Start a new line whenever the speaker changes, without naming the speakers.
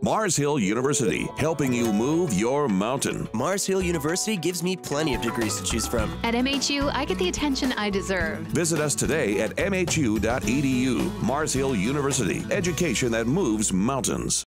Mars Hill University, helping you move your mountain.
Mars Hill University gives me plenty of degrees to choose from.
At MHU, I get the attention I deserve.
Visit us today at mhu.edu. Mars Hill University, education that moves mountains.